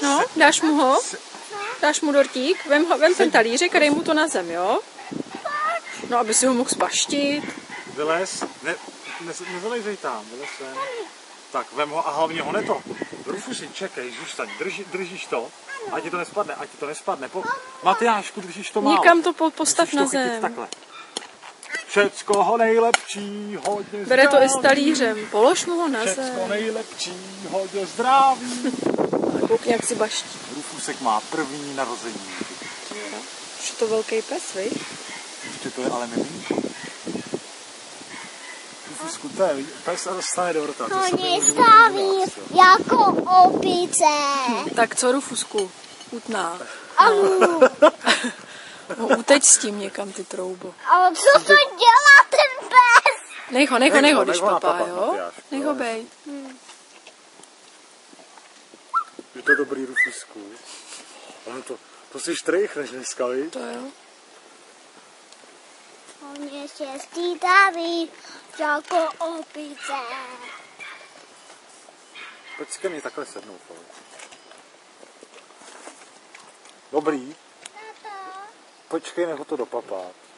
No, dáš mu ho? Dáš mu dortík? Vem ten talířek a dej mu to na zem, jo? No, aby si ho mohl spaštit. Vylez. Nevylejzej tam, vylez sem. Tak, vem ho a hlavně ho neto. Rufusi, čekej, zůstaň, držíš to. Ať ti to nespadne, Matyášku, držíš to málo. Někam to postav na zem. Takhle. Všecko ho nejlepší, hodně zdraví. Bere to i s talířem, polož mu ho na zem. Všecko nejlepší, hodně zdraví. Koukni, jak si baští. Rufusek má první narození. Už je to velký pes, viď? Ještě to je ale miminko. Rufusku, to je pes a dostane do rta. Oni staví jako opice. Tak co, Rufusku? Utná. No, uteď s tím někam, ty troubo. Ale co to dělá ten pes? Nech ho, když papá, jo? Nech ho bej. Je to dobrý, Rufusku. Ale to si štrejchneš dneska, viď? To jo. Oni se staví jako opice. Pojď si ke mně takhle sednout, ale. Dobrý. Počkej, nech ho to dopapát.